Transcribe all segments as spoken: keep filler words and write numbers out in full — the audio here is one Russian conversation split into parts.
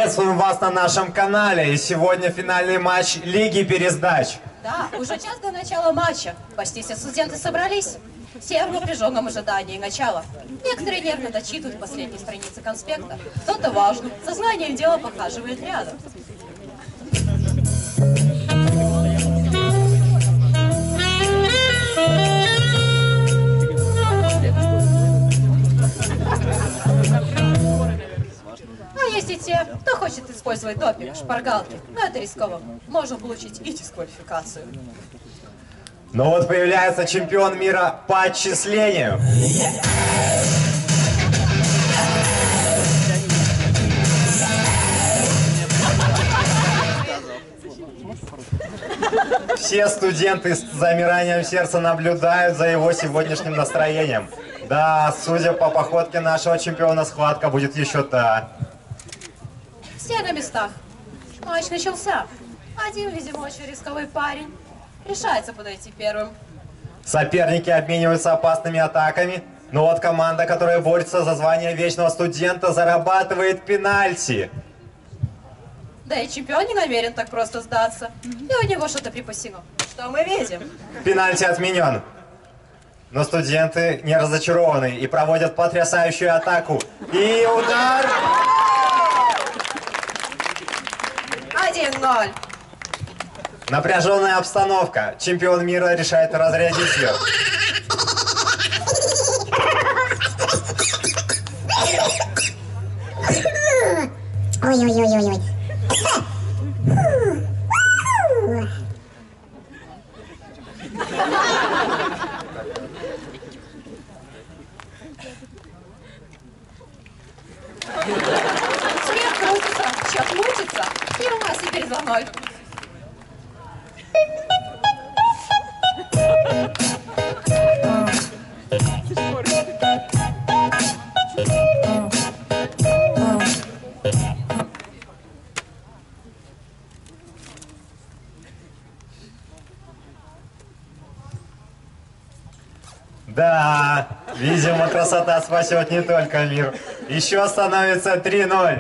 Приветствуем вас на нашем канале. И сегодня финальный матч Лиги пересдач. Да, уже час до начала матча. Почти все студенты собрались. Все в напряженном ожидании начала. Некоторые нервно дочитывают последние страницы конспекта. Кто-то важно, сознанием дела похаживает рядом. А есть и те, кто хочет использовать допинг, шпаргалки. Но это рисково. Можно получить и дисквалификацию. Но вот появляется чемпион мира по отчислению. Все студенты с замиранием сердца наблюдают за его сегодняшним настроением. Да, судя по походке нашего чемпиона, схватка будет еще та. Все на местах. Матч начался. Один, видимо, очень рисковый парень решается подойти первым. Соперники обмениваются опасными атаками. Но вот команда, которая борется за звание вечного студента, зарабатывает пенальти. Да и чемпион не намерен так просто сдаться. И у него что-то припасено. Что мы видим? Пенальти отменен. Но студенты не разочарованы и проводят потрясающую атаку. И удар! один ноль. Напряженная обстановка. Чемпион мира решает разрядить ее. Ой-ой-ой-ой-ой. Смех крутится, чек мутится, и у нас теперь за ноль. Да, видимо, красота спасет не только мир. Еще становится три ноль.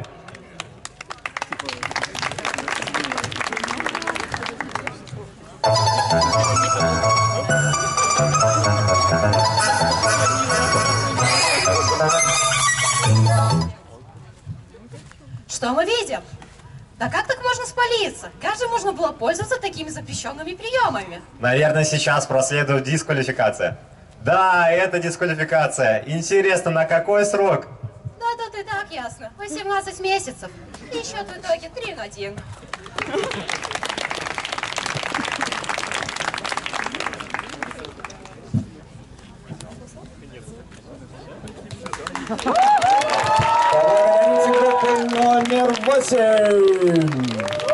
Что мы видим? Да как так можно спалиться? Как же можно было пользоваться такими запрещенными приемами? Наверное, сейчас проследует дисквалификация. Да, это дисквалификация. Интересно, на какой срок? Да, тут и так ясно. восемнадцать месяцев. И счет в итоге три на один. Номер восемь.